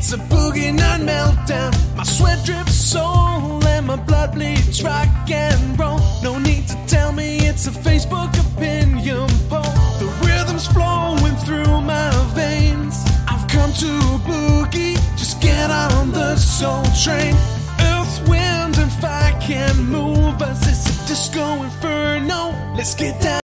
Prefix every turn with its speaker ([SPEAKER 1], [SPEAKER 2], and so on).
[SPEAKER 1] It's a boogie night meltdown. My sweat drips soul and my blood bleeds rock and roll. No need to tell me it's a Facebook opinion poll. The rhythm's flowing through my veins. I've come to boogie, just get on the soul train. Earth, wind and fire can move us. It's a disco inferno. Let's get down.